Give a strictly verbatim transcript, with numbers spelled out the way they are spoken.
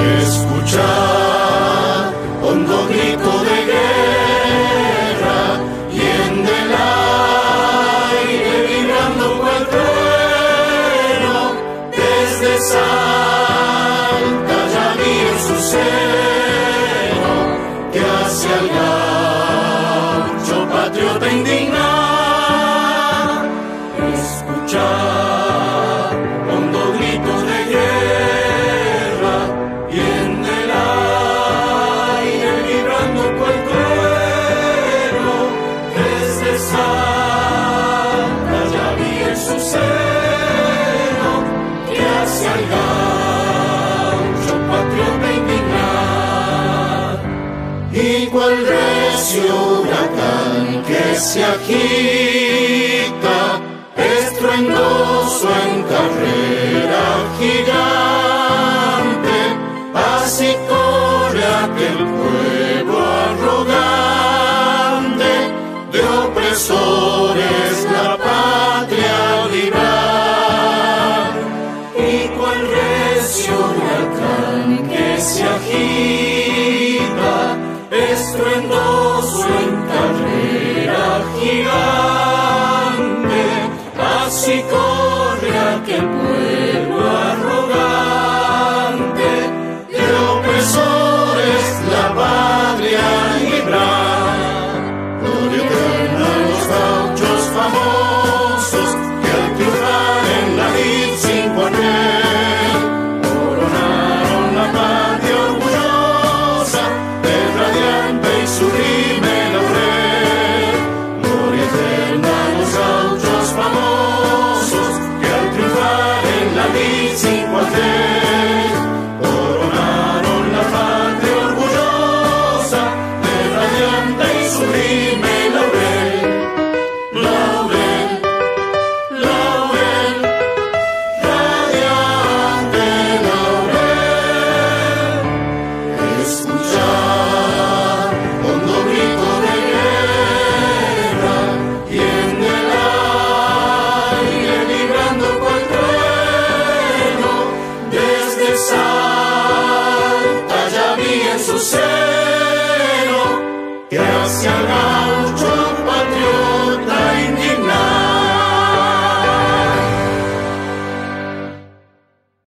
Escuchar hondo grito de guerra y en el aire vibrando cual trueno, desde Salta ya vi en su seno que hacia el gaucho patriota indignar. Escuchar hondo grito de guerra y en el aire vibrando cual trueno, desde Salta ya vi en su seno que hacia el gaucho patriota indignar. Y cual recio huracán que se agita, estruendoso en carrera gigante, así corre aquel pueblo arrogante, de opresores la patria librar. Y cual recio huracán que se agita, estruendoso en carrera gigante, así corre aquel pueblo arrogante, de opresores la patria librar. Gloria eterna a los gauchos famosos que al triunfar en la lid sin cuartel coronaron la patria orgullosa del radiante y sublime laurel. Gloria eterna a los gauchos famosos que al triunfar en la lid sin cuartel coronaron la patria orgullosa del radiante y sublime laurel. Laurel, laurel, radiante laurel. Escuchar hondo grito de guerra y en el aire vibrando cual trueno, desde Salta ya vi en su seno